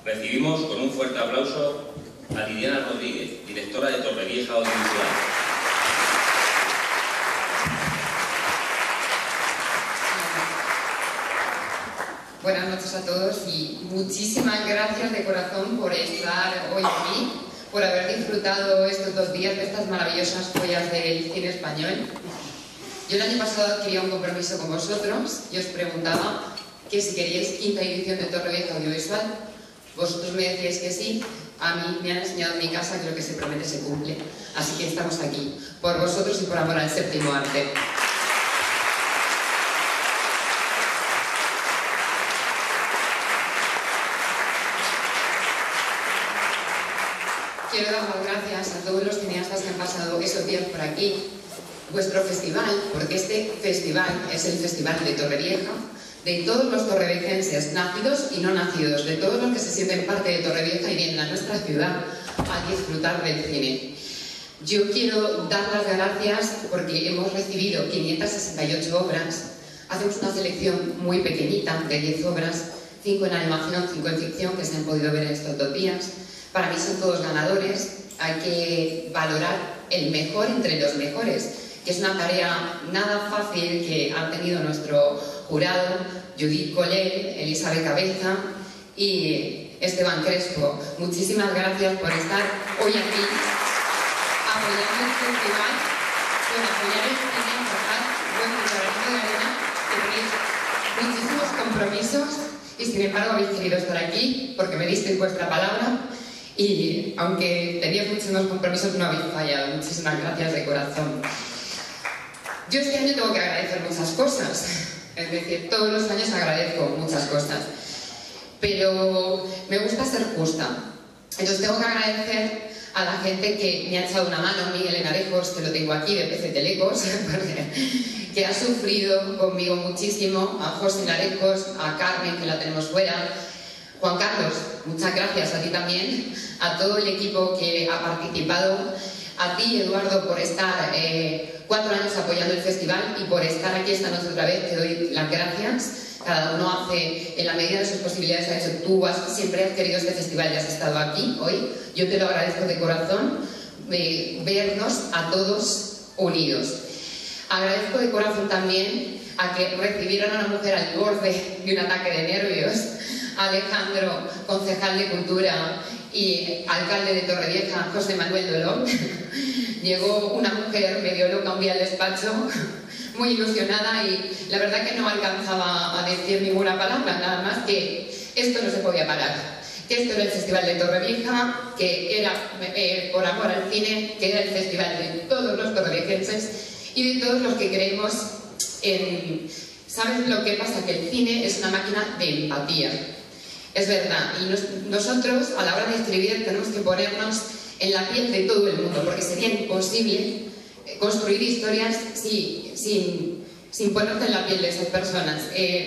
Recibimos con un fuerte aplauso a Liliana Rodríguez, directora de Torrevieja Audiovisual. Buenas noches a todos y muchísimas gracias de corazón por estar hoy aquí, por haber disfrutado estos 2 días de estas maravillosas joyas del cine español. Yo el año pasado adquirí un compromiso con vosotros y os preguntaba que si queríais 5ª edición de Torrevieja Audiovisual. Vosotros me decíais que sí, a mí me han enseñado en mi casa que lo que se promete se cumple. Así que estamos aquí, por vosotros y por amor al séptimo arte. Quiero dar las gracias a todos los cineastas que han pasado esos días por aquí. Vuestro festival, porque este festival es el Festival de Torrevieja, de todos los torreviejenses, nacidos y no nacidos, de todos los que se sienten parte de Torrevieja y vienen a nuestra ciudad a disfrutar del cine. Yo quiero dar las gracias porque hemos recibido 568 obras, hacemos una selección muy pequeñita de 10 obras, 5 en animación, 5 en ficción, que se han podido ver en estos 2 días. Para mí son todos ganadores, hay que valorar el mejor entre los mejores, que es una tarea nada fácil que han tenido nuestro jurado, Judith Collet, Elizabeth Cabeza y Esteban Crespo. Muchísimas gracias por estar hoy aquí apoyando el festival, con apoyar el cine, aportar vuestro granito de arena, que tenéis muchísimos compromisos y sin embargo habéis querido estar aquí porque me disteis vuestra palabra y aunque teníais muchísimos compromisos no habéis fallado. Muchísimas gracias de corazón. Yo este año tengo que agradecer muchas cosas, es decir, todos los años agradezco muchas cosas, pero me gusta ser justa. Entonces tengo que agradecer a la gente que me ha echado una mano, Miguel Enarejos, que lo tengo aquí, de PC Telecos, que ha sufrido conmigo muchísimo, a José Enarejos, a Carmen, que la tenemos fuera, Juan Carlos, muchas gracias a ti también, a todo el equipo que ha participado, a ti, Eduardo, por estar 4 años apoyando el festival y por estar aquí esta noche otra vez. Te doy las gracias. Cada uno hace en la medida de sus posibilidades. Ha dicho, tú siempre has querido este festival y has estado aquí hoy. Yo te lo agradezco de corazón, vernos a todos unidos. Agradezco de corazón también a que recibieron a una mujer al borde de un ataque de nervios, a Alejandro, concejal de Cultura y alcalde de Torrevieja, José Manuel Dolón. Llegó una mujer medio loca un día al despacho, muy ilusionada, y la verdad que no alcanzaba a decir ninguna palabra, nada más que esto no se podía parar, que esto era el Festival de Torrevieja, que era por amor al cine, que era el festival de todos los torreviejenses y de todos los que creemos en... ¿Sabes lo que pasa? Que el cine es una máquina de empatía. Es verdad, y nosotros a la hora de escribir tenemos que ponernos en la piel de todo el mundo, porque sería imposible construir historias sin ponerse en la piel de esas personas.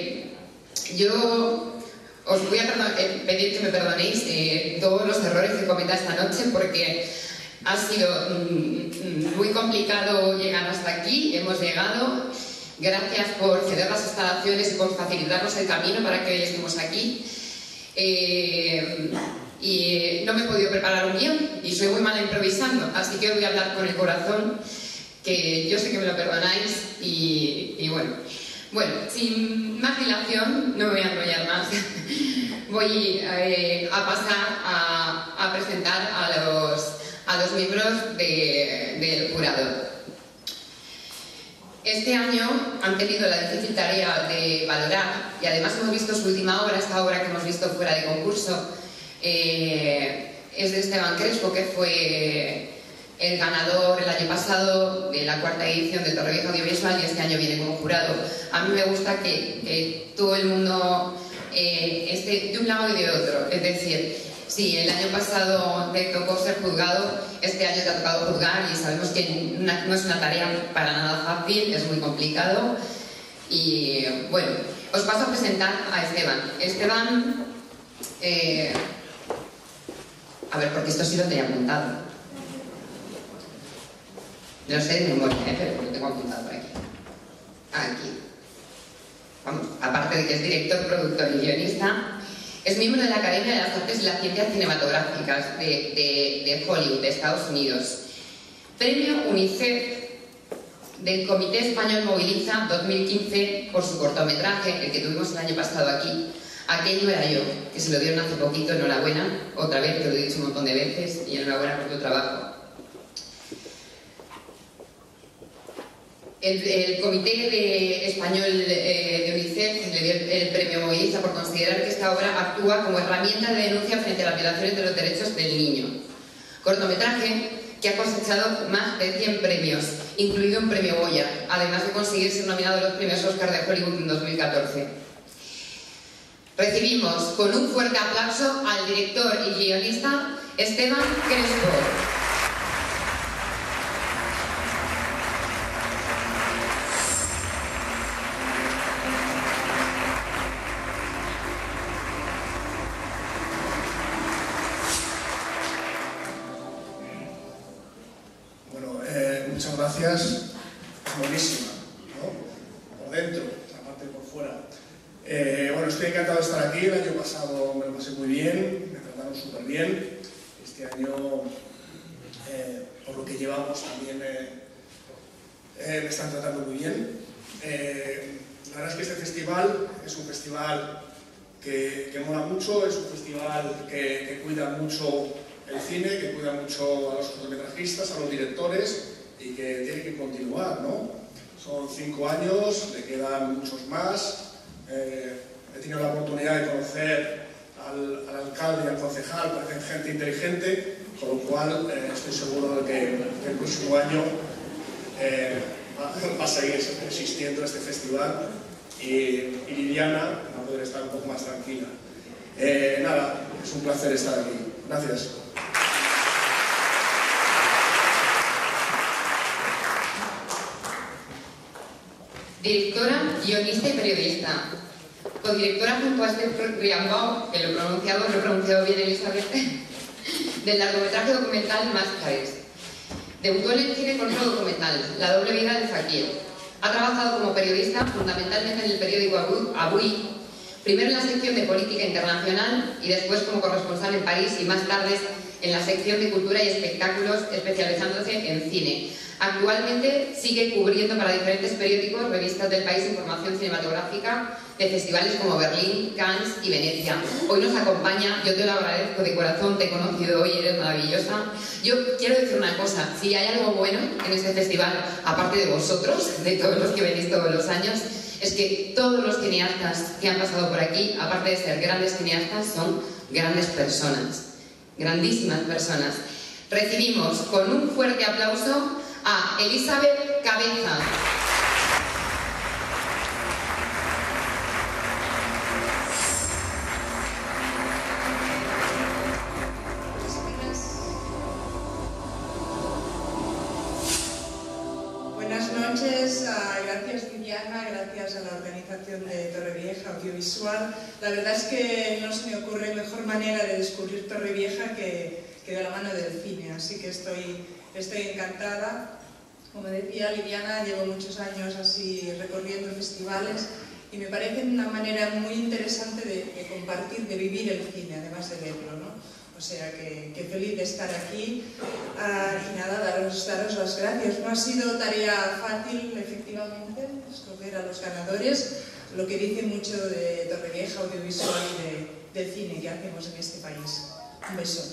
Yo os voy a pedir que me perdonéis todos los errores que cometa esta noche, porque ha sido muy complicado llegar hasta aquí. Hemos llegado. Gracias por ceder las instalaciones y por facilitarnos el camino para que hoy estemos aquí. Y no me he podido preparar un guión y soy muy mala improvisando, así que os voy a hablar con el corazón, que yo sé que me lo perdonáis y bueno, sin más dilación, no me voy a enrollar más. Voy a pasar a presentar a los miembros del jurado. Este año han tenido la difícil tarea de valorar, y además hemos visto su última obra, esta obra que hemos visto fuera de concurso, es de Esteban Crespo, que fue el ganador el año pasado de la 4ª edición de Torrevieja Audiovisual y este año viene como jurado. A mí me gusta que todo el mundo esté de un lado y de otro, es decir, sí, el año pasado te tocó ser juzgado, este año te ha tocado juzgar y sabemos que no es una tarea para nada fácil, es muy complicado. Y bueno, os paso a presentar a Esteban. Esteban, a ver, porque esto sí lo tenía apuntado. No sé de memoria, pero lo tengo apuntado por aquí. Aquí. Vamos, aparte de que es director, productor y guionista, Es miembro de la Academia de las Artes y las Ciencias Cinematográficas de Hollywood, de Estados Unidos. Premio UNICEF del Comité Español Moviliza 2015 por su cortometraje, el que tuvimos el año pasado aquí, Aquello era yo, que se lo dieron hace poquito. Enhorabuena, otra vez, te lo he dicho un montón de veces, y enhorabuena por tu trabajo. El Comité Español de UNICEF le dio el premio Moviliza por considerar que esta obra actúa como herramienta de denuncia frente a las violaciones de los derechos del niño. Cortometraje que ha cosechado más de 100 premios, incluido un premio Goya, además de conseguir ser nominado a los premios Oscar de Hollywood en 2014. Recibimos con un fuerte aplauso al director y guionista Esteban Crespo. Muchas gracias. Es buenísima, ¿no? Por dentro, aparte por fuera. Bueno, estoy encantado de estar aquí. El año pasado me lo pasé muy bien, me trataron súper bien. Este año, por lo que llevamos, también me están tratando muy bien. La verdad es que este festival es un festival que mola mucho, es un festival que cuida mucho el cine, que cuida mucho a los cortometrajistas, a los directores, y que tiene que continuar, ¿no? Son 5 años, le quedan muchos más. He tenido la oportunidad de conocer al alcalde y al concejal, parecen gente inteligente, con lo cual estoy seguro de que el próximo año va a seguir existiendo este festival y Liliana va a poder estar un poco más tranquila. Nada, es un placer estar aquí. Gracias. Directora, guionista y periodista. Codirectora junto a Esther Riambau, que lo he pronunciado bien, Elizabeth, del largometraje documental Máscares. Debutó en el cine con otro documental, La doble vida del Fakir. Ha trabajado como periodista fundamentalmente en el periódico Avui, primero en la sección de política internacional y después como corresponsal en París y más tarde en la sección de cultura y espectáculos, especializándose en cine. Actualmente sigue cubriendo para diferentes periódicos, revistas del país, información cinematográfica de festivales como Berlín, Cannes y Venecia. Hoy nos acompaña, yo te lo agradezco de corazón, te he conocido hoy, eres maravillosa. Yo quiero decir una cosa, si hay algo bueno en este festival, aparte de vosotros, de todos los que venís todos los años, es que todos los cineastas que han pasado por aquí, aparte de ser grandes cineastas, son grandes personas, grandísimas personas. Recibimos con un fuerte aplauso a Elizabeth Cabeza. Buenas noches, gracias Liliana, gracias a la organización de Torrevieja Audiovisual. La verdad es que no se me ocurre mejor manera de descubrir Torrevieja que de la mano del cine, así que estoy encantada. Como decía Liliana, llevo muchos años así recorriendo festivales y me parece una manera muy interesante de compartir, de vivir el cine, además de verlo, ¿no? O sea que feliz de estar aquí y nada, daros las gracias. No ha sido tarea fácil, efectivamente, escoger a los ganadores, lo que dice mucho de Torrevieja Audiovisual y del cine que hacemos en este país. Un beso.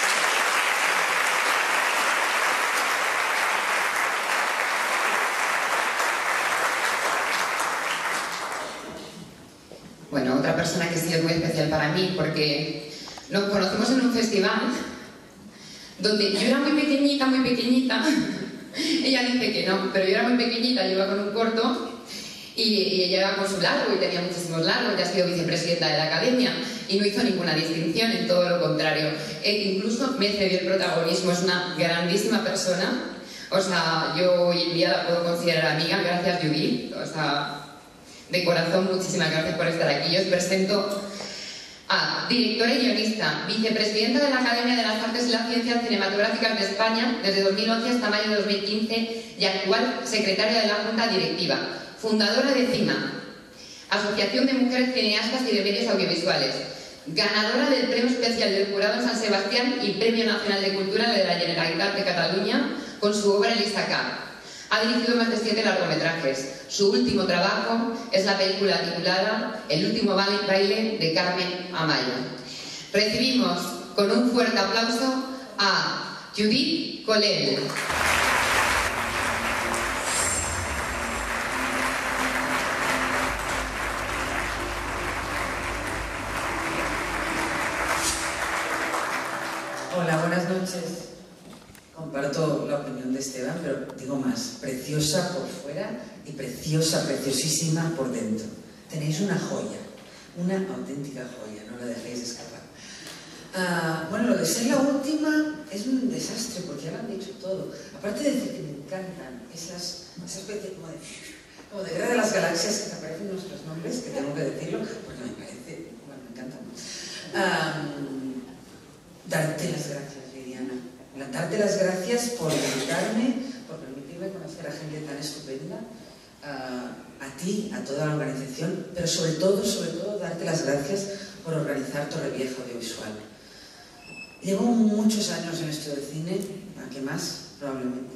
Bueno, otra persona que sí es muy especial para mí, porque nos conocimos en un festival donde yo era muy pequeñita, ella dice que no, pero yo era muy pequeñita, yo iba con un corto y ella iba con su largo y tenía muchísimos largos, ya ha sido vicepresidenta de la academia y no hizo ninguna distinción, en todo lo contrario. Incluso me cedió el protagonismo, es una grandísima persona, o sea, yo hoy en día la puedo considerar amiga, gracias Judith, o sea, de corazón, muchísimas gracias por estar aquí. Yo os presento a directora y guionista, vicepresidenta de la Academia de las Artes y las Ciencias Cinematográficas de España desde 2011 hasta mayo de 2015 y actual secretaria de la Junta Directiva, fundadora de CIMA, Asociación de Mujeres Cineastas y de Medios Audiovisuales, ganadora del Premio Especial del Jurado en San Sebastián y Premio Nacional de Cultura de la Generalitat de Cataluña con su obra El Istacà. Ha dirigido más de 7 largometrajes. Su último trabajo es la película titulada El último baile de Carmen Amaya. Recibimos con un fuerte aplauso a Judith Colell. Hola, buenas noches. Comparto la opinión de Esteban, pero digo más, preciosa por fuera y preciosa, preciosísima por dentro. Tenéis una joya, una auténtica joya, no la dejéis escapar. Bueno, lo de ser la última es un desastre, porque ya lo han dicho todo. Aparte de decir que me encantan esa especie como de Guerra de las Galaxias, que te aparecen nuestros nombres, que tengo que decirlo, porque me parece, bueno, me encantan. Darte las gracias, Liliana. Darte las gracias por invitarme, por permitirme conocer a gente tan estupenda, a ti, a toda la organización, pero sobre todo, darte las gracias por organizar Torrevieja Audiovisual. Llevo muchos años en esto del cine, ¿a qué más? Probablemente.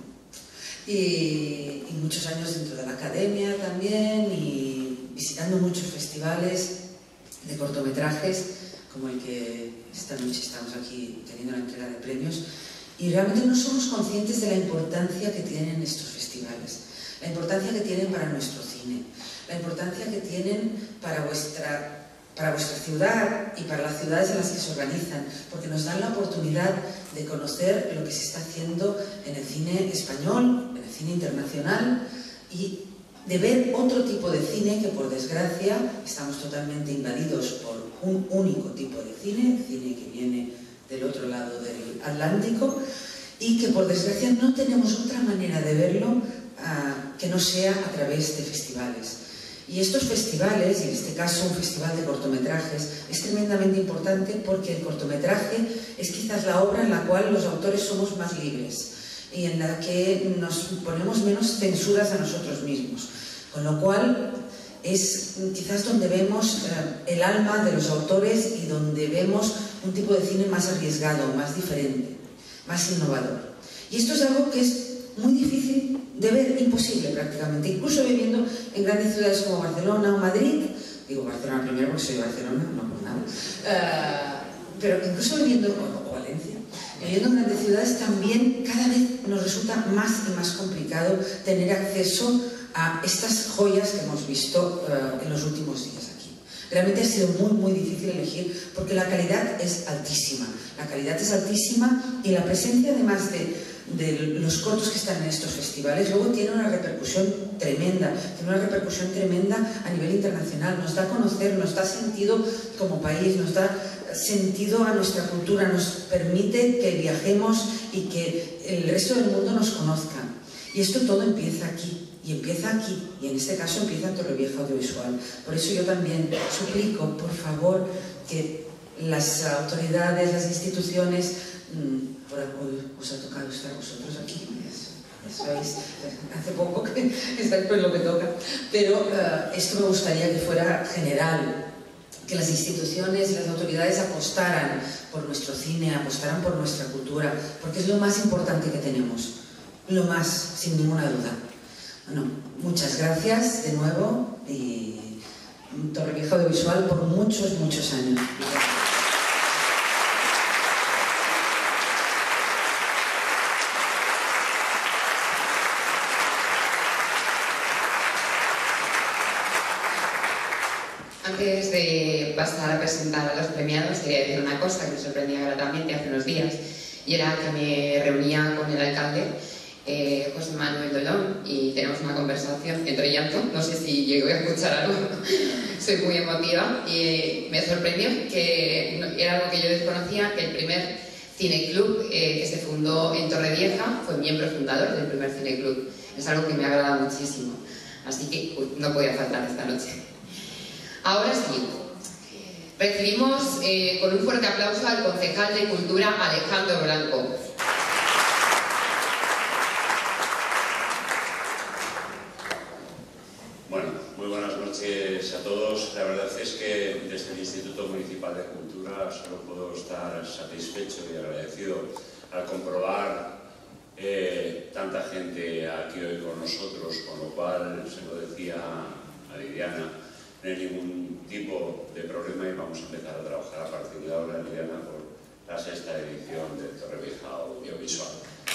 Y muchos años dentro de la academia también, y visitando muchos festivales de cortometrajes, como el que esta noche estamos aquí teniendo la entrega de premios, y realmente no somos conscientes de la importancia que tienen estos festivales, la importancia que tienen para nuestro cine, la importancia que tienen para vuestra ciudad y para las ciudades en las que se organizan, porque nos dan la oportunidad de conocer lo que se está haciendo en el cine español, en el cine internacional, y de ver otro tipo de cine que, por desgracia, estamos totalmente invadidos por un único tipo de cine, cine que viene del otro lado del Atlántico, y que, por desgracia, no tenemos otra manera de verlo que no sea a través de festivales. Y estos festivales, y en este caso un festival de cortometrajes, es tremendamente importante porque el cortometraje es quizás la obra en la cual los autores somos más libres y en la que nos ponemos menos censuras a nosotros mismos. Con lo cual es quizás donde vemos el alma de los autores y donde vemos un tipo de cine más arriesgado, más diferente, más innovador. Y esto es algo que es muy difícil de ver, imposible prácticamente, incluso viviendo en grandes ciudades como Barcelona o Madrid. Digo Barcelona primero porque soy de Barcelona, no por nada, pero incluso viviendo, o Valencia, viviendo en grandes ciudades también cada vez nos resulta más y más complicado tener acceso a estas joyas que hemos visto en los últimos días aquí. Realmente ha sido muy difícil elegir porque la calidad es altísima. La calidad es altísima y la presencia, además de los cortos que están en estos festivales, luego tiene una repercusión tremenda, a nivel internacional. Nos da a conocer, nos da sentido como país, nos da sentido a nuestra cultura, nos permite que viajemos y que el resto del mundo nos conozca. Y esto todo empieza aquí. Y empieza aquí, y en este caso empieza en Torrevieja Audiovisual. Por eso yo también suplico, por favor, que las autoridades, las instituciones, os ha tocado estar vosotros aquí, hace poco que estáis con lo que toca, pero esto me gustaría que fuera general, que las instituciones y las autoridades apostaran por nuestro cine, apostaran por nuestra cultura, porque es lo más importante que tenemos, lo más, sin ninguna duda. Bueno, muchas gracias de nuevo y Torrevieja Audiovisual por muchos años. Antes de pasar a presentar a los premiados, quería decir una cosa que me sorprendía gratamente hace unos días, y era que me reunía con el alcalde José Manuel Dolón, y tenemos una conversación entre llanto, no sé si llego a escuchar algo, soy muy emotiva, y me sorprendió que era algo que yo desconocía, que el primer cineclub que se fundó en Torrevieja fue miembro fundador del primer cineclub. Es algo que me agrada muchísimo, así que no podía faltar esta noche. Ahora sí, recibimos con un fuerte aplauso al concejal de Cultura Alejandro Blanco. Bueno, muy buenas noches a todos. La verdad es que desde el Instituto Municipal de Cultura cultura solo puedo estar satisfecho y agradecido al comprobar tanta gente aquí hoy con nosotros, con lo cual, se lo decía a Lidiana, no hay ningún tipo de problema y vamos a empezar a trabajar a partir de ahora, Lidiana, por la 6ª edición de Torrevieja Audiovisual.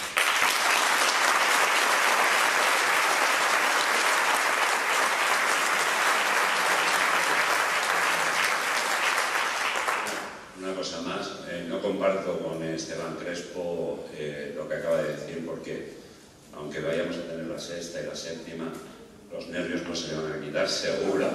Una cosa más, no comparto con Esteban Crespo lo que acaba de decir, porque aunque vayamos a tener la 6ª y la 7ª, los nervios no se van a quitar, seguro.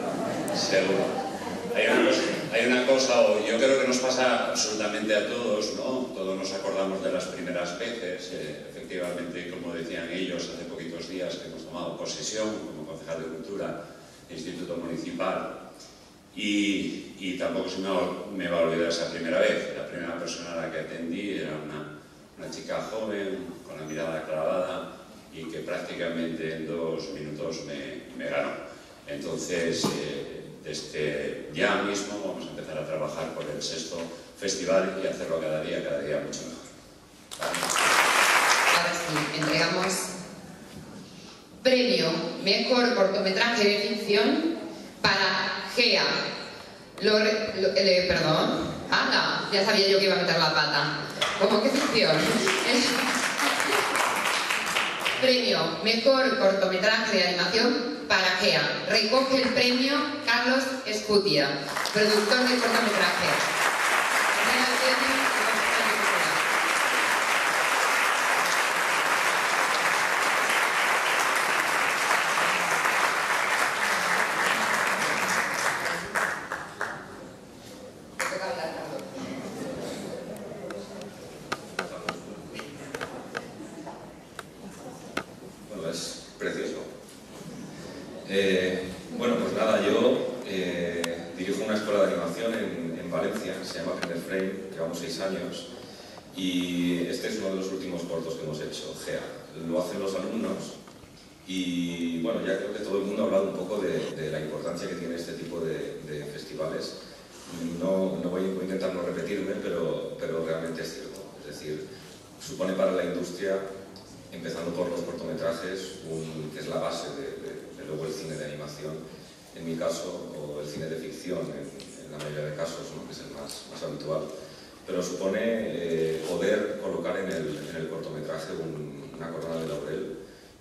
Hay una cosa, yo creo que nos pasa absolutamente a todos, ¿no? Todos nos acordamos de las primeras veces, efectivamente, como decían ellos, hace poquitos días que hemos tomado posesión como concejal de Cultura del Instituto Municipal. Y tampoco se me va a olvidar esa primera vez. La primera persona a la que atendí era una chica joven, con la mirada clavada y que prácticamente en 2 minutos me ganó. Entonces, desde ya mismo vamos a empezar a trabajar por el 6º festival y hacerlo cada día mucho mejor. ¿Vale? Ahora sí, entregamos premio Mejor Cortometraje de Ficción para GEA. Perdón. Anda, ya sabía yo que iba a meter la pata. ¿Cómo que ficción? Premio Mejor Cortometraje de Animación para GEA. Recoge el premio Carlos Escutia, productor de cortometraje. Bueno, pues nada, yo dirijo una escuela de animación en Valencia, se llama Aprender Frame, llevamos 6 años y este es uno de los últimos cortos que hemos hecho, GEA. Lo hacen los alumnos y bueno, ya creo que todo el mundo ha hablado un poco de la importancia que tiene este tipo de festivales. No voy a intentar no repetirme, pero realmente es cierto. Es decir, supone para la industria, empezando por los cortometrajes, que es la base de luego el cine de animación, en mi caso, o el cine de ficción, en la mayoría de casos, ¿no? Que es el más habitual, pero supone poder colocar en el cortometraje una corona de laurel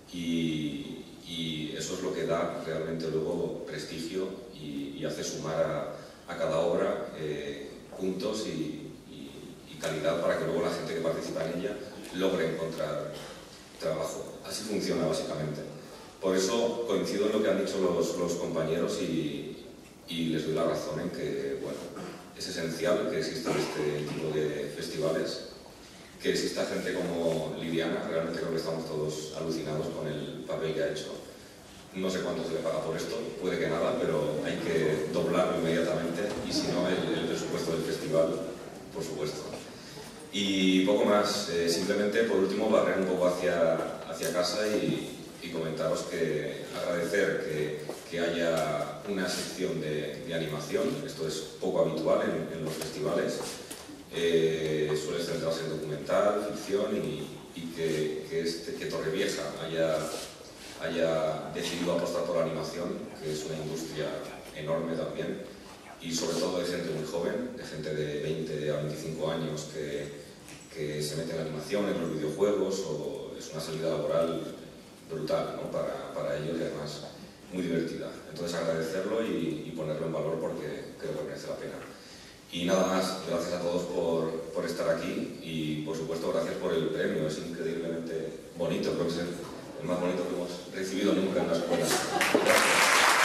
y eso es lo que da realmente luego prestigio y hace sumar a cada obra puntos y calidad para que luego la gente que participa en ella logre encontrar trabajo. Así funciona básicamente. Por eso coincido en lo que han dicho los compañeros y les doy la razón en que, bueno, es esencial que existan este tipo de festivales, que exista gente como Lidiana. Realmente creo que estamos todos alucinados con el papel que ha hecho. No sé cuánto se le paga por esto, puede que nada, pero hay que doblarlo inmediatamente y si no, el presupuesto del festival, por supuesto. Y poco más, simplemente por último barrer un poco hacia casa y comentaros que agradecer que haya una sección de animación. Esto es poco habitual en los festivales, suele centrarse en documental, ficción y que Torrevieja haya decidido apostar por la animación, que es una industria enorme también, y sobre todo de gente muy joven, de gente de 20 a 25 años que se mete en la animación, en los videojuegos, o es una salida laboral brutal, ¿no? para ellos y además muy divertida. Entonces agradecerlo y ponerlo en valor porque creo que merece la pena. Y nada más, gracias a todos por estar aquí y por supuesto gracias por el premio, es increíblemente bonito, creo que es el más bonito que hemos recibido nunca en la escuela. Gracias.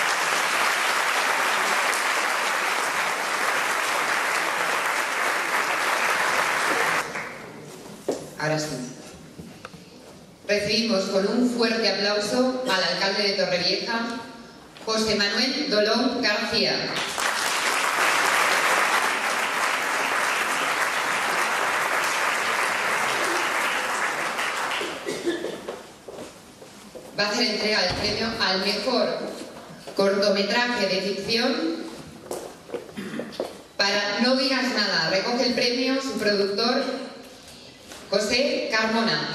Ahora sí. Recibimos con un fuerte aplauso al alcalde de Torrevieja, José Manuel Dolón García. Va a hacer entrega del premio al mejor cortometraje de ficción para No digas nada, premio su productor José Carmona.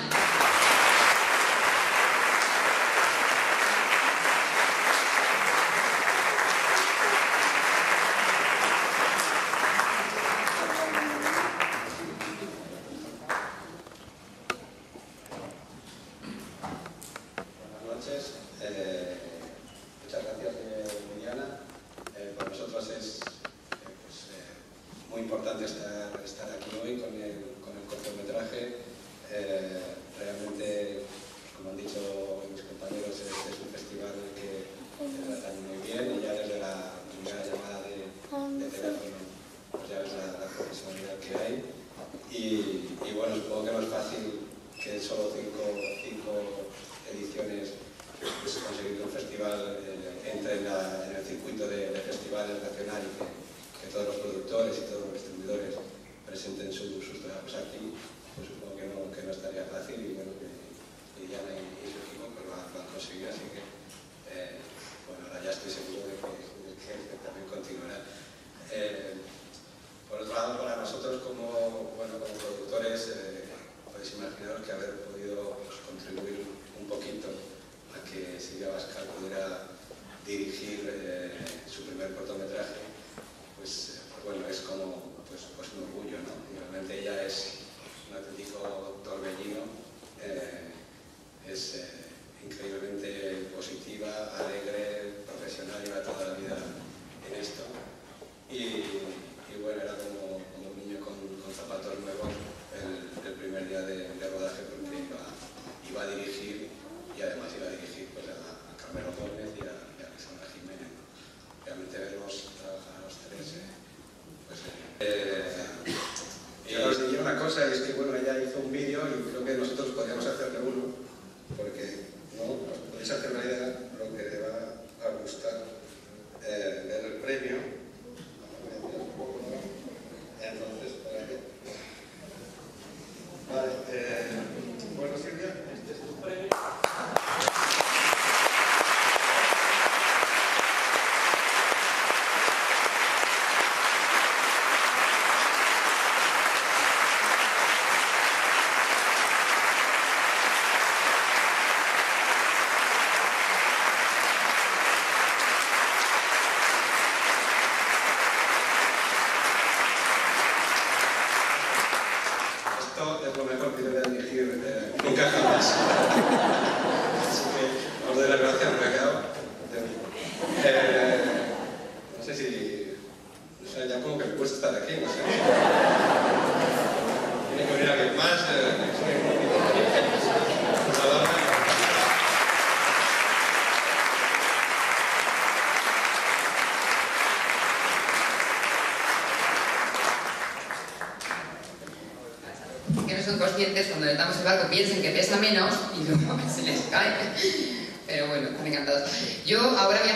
Cuando levantamos el barco piensen que pesa menos y luego se les cae. Pero bueno, están encantados. Yo ahora voy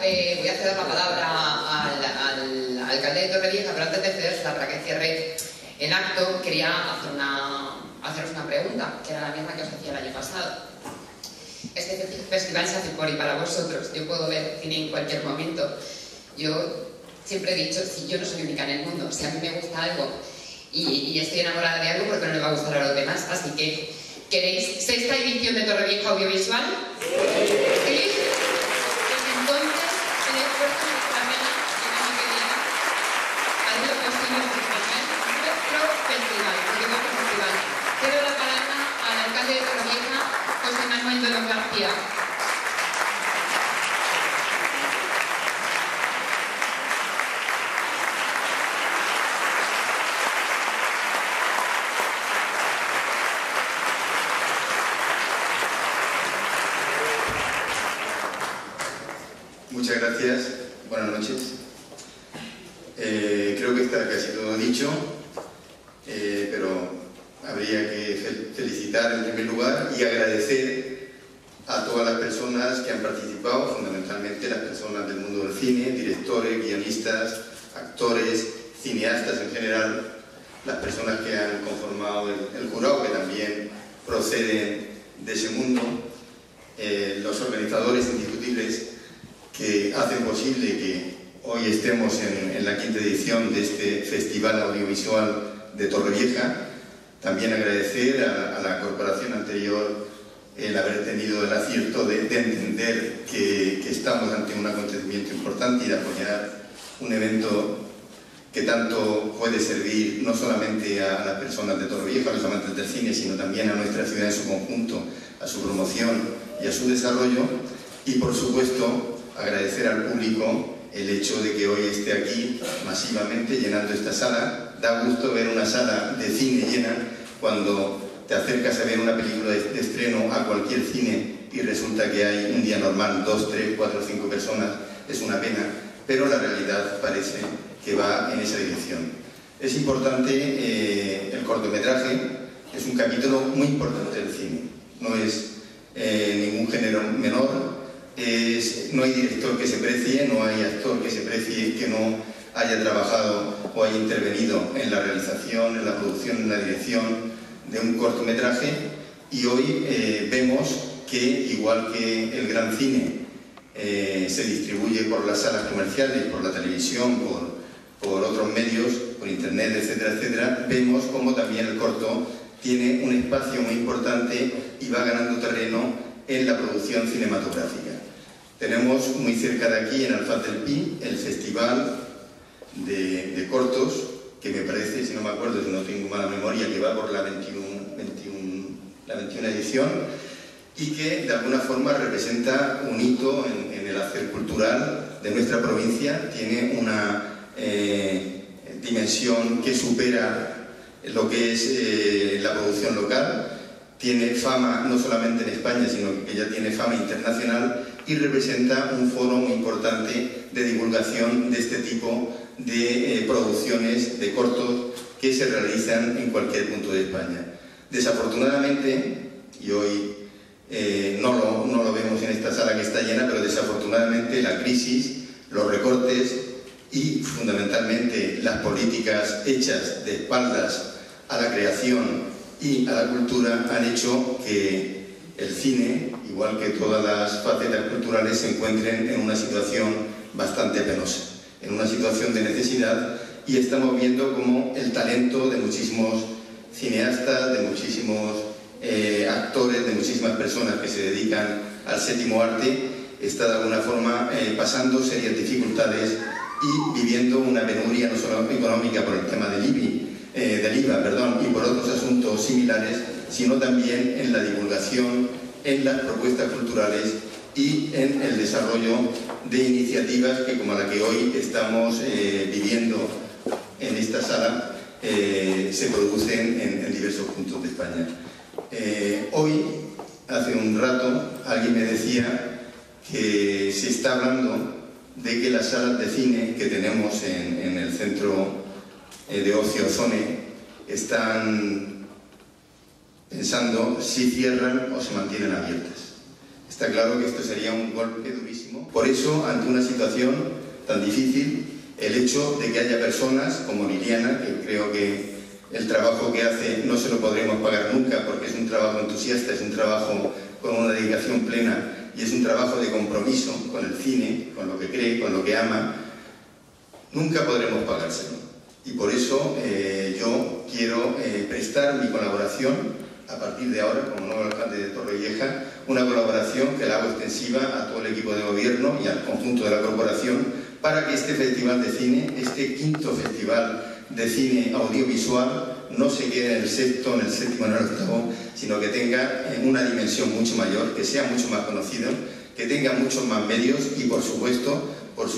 a ceder la palabra al alcalde de Torrevieja, pero antes de cederla para que cierre el acto, quería haceros una pregunta, que era la misma que os hacía el año pasado. Este festival se hace por y para vosotros. Yo puedo ver cine en cualquier momento. Yo siempre he dicho, si yo no soy única en el mundo, si a mí me gusta algo y estoy enamorada de algo, porque no le va a gustar a los demás. Así que, ¿queréis sexta edición de Torrevieja Audiovisual? ¿Sí? Pues entonces, el esfuerzo de nuestra pena, que no me quería, hace lo posible nuestro festival, porque nuestro festival. Cedo la palabra al alcalde de Torrevieja, José Manuel Dolor García. Muchas gracias, buenas noches. Creo que está casi todo dicho, pero habría que felicitar en primer lugar y agradecer a todas las personas que han participado, fundamentalmente las personas del mundo del cine, directores, guionistas, actores, cineastas en general, las personas que han conformado el jurado, que también proceden de ese mundo, los organizadores indiscutibles que hacen posible que hoy estemos en la 5ª edición de este Festival Audiovisual de Torrevieja. También agradecer a la corporación anterior el haber tenido el acierto de entender que estamos ante un acontecimiento importante y de apoyar un evento que tanto puede servir no solamente a las personas de Torrevieja, a los amantes del cine, sino también a nuestra ciudad en su conjunto, a su promoción y a su desarrollo. Y por supuesto agradecer al público el hecho de que hoy esté aquí masivamente llenando esta sala. Da gusto ver una sala de cine llena cuando te acercas a ver una película de estreno a cualquier cine y resulta que hay un día normal 2, 3, 4, 5 personas. Es una pena, pero la realidad parece que va en esa dirección. Es importante el cortometraje, es un capítulo muy importante del cine. No es ningún género menor. No hay director que se precie, no hay actor que se precie que no haya trabajado o haya intervenido en la realización, en la producción, en la dirección de un cortometraje. Y hoy vemos que, igual que el gran cine se distribuye por las salas comerciales, por la televisión, por otros medios, por internet, etcétera, etcétera, vemos como también el corto tiene un espacio muy importante y va ganando terreno en la producción cinematográfica. Tenemos muy cerca de aquí, en Alfaz del Pi, el Festival de Cortos, que me parece, si no me acuerdo, si no tengo mala memoria, que va por la 21ª edición y que de alguna forma representa un hito en el hacer cultural de nuestra provincia. Tiene una dimensión que supera lo que es la producción local. Tiene fama no solamente en España, sino que ya tiene fama internacional y representa un foro muy importante de divulgación de este tipo de producciones de cortos que se realizan en cualquier punto de España. Desafortunadamente, y hoy no lo vemos en esta sala que está llena, pero desafortunadamente la crisis, los recortes y fundamentalmente las políticas hechas de espaldas a la creación y a la cultura han hecho que el cine, igual que todas las facetas culturales, se encuentren en una situación bastante penosa, en una situación de necesidad, y estamos viendo cómo el talento de muchísimos cineastas, de muchísimos actores, de muchísimas personas que se dedican al séptimo arte, está de alguna forma pasando serias dificultades y viviendo una penuria no solo económica por el tema del IVA, y por otros asuntos similares, sino también en la divulgación, en las propuestas culturales y en el desarrollo de iniciativas que, como la que hoy estamos viviendo en esta sala, se producen en diversos puntos de España. Hoy, hace un rato, alguien me decía que se está hablando de que las salas de cine que tenemos en el centro de ocio Ozone están pensando si cierran o se mantienen abiertas. Está claro que esto sería un golpe durísimo. Por eso, ante una situación tan difícil, el hecho de que haya personas como Liliana, que creo que el trabajo que hace no se lo podremos pagar nunca porque es un trabajo entusiasta, es un trabajo con una dedicación plena y es un trabajo de compromiso con el cine, con lo que cree, con lo que ama, nunca podremos pagárselo. Y por eso yo quiero prestar mi colaboración a partir de ahora, como nuevo alcalde de Torrevieja, una colaboración que la hago extensiva a todo el equipo de gobierno y al conjunto de la corporación para que este festival de cine, este 5º festival de cine audiovisual, no se quede en el sexto, en el séptimo, en el octavo, sino que tenga una dimensión mucho mayor, que sea mucho más conocido, que tenga muchos más medios y, por supuesto,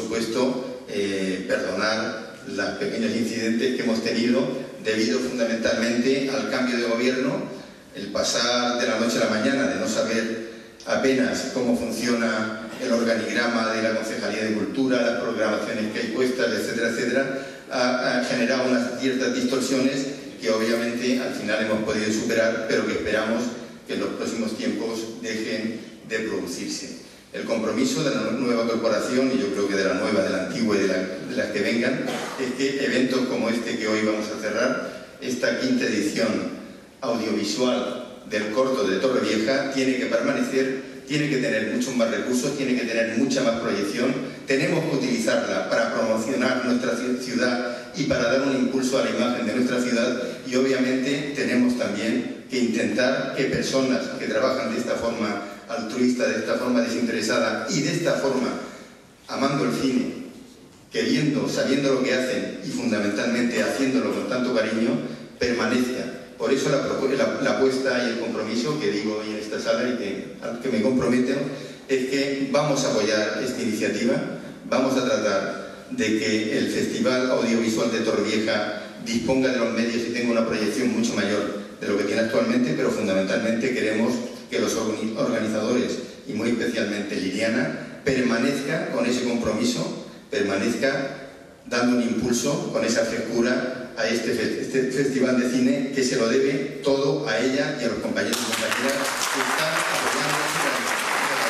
perdonar los pequeños incidentes que hemos tenido debido fundamentalmente al cambio de gobierno, el pasar de la noche a la mañana, de no saber apenas cómo funciona el organigrama de la Concejalía de Cultura, las programaciones que hay puestas, etcétera, etcétera, ha generado unas ciertas distorsiones que obviamente al final hemos podido superar, pero que esperamos que en los próximos tiempos dejen de producirse. El compromiso de la nueva corporación, y yo creo que de la nueva, de la antigua y de las que vengan, es que eventos como este que hoy vamos a cerrar, esta 5ª edición audiovisual del corto de Torrevieja, tiene que permanecer, tiene que tener muchos más recursos, tiene que tener mucha más proyección, tenemos que utilizarla para promocionar nuestra ciudad y para dar un impulso a la imagen de nuestra ciudad, y obviamente tenemos también que intentar que personas que trabajan de esta forma altruista, de esta forma desinteresada y de esta forma amando el cine, queriendo, sabiendo lo que hacen y fundamentalmente haciéndolo con tanto cariño, permanezcan. Por eso la apuesta y el compromiso que digo hoy en esta sala y al que me comprometo es que vamos a apoyar esta iniciativa, vamos a tratar de que el Festival Audiovisual de Torrevieja disponga de los medios y tenga una proyección mucho mayor de lo que tiene actualmente, pero fundamentalmente queremos que los organizadores, y muy especialmente Liliana, permanezca con ese compromiso, permanezca dando un impulso con esa frescura a este festival de cine, que se lo debe todo a ella y a los compañeros y compañeras que están apoyando su trabajo.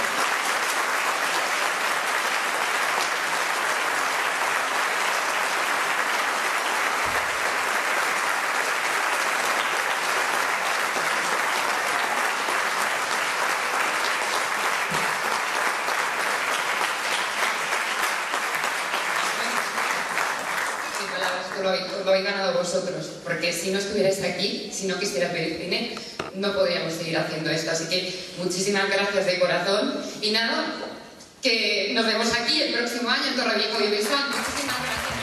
Lo habéis ganado vosotros, porque si no estuvierais aquí, si no quisiera pedir cine, no podríamos seguir haciendo esto. Así que muchísimas gracias de corazón y nada, que nos vemos aquí el próximo año en Torrevieja Audiovisual. Muchísimas gracias.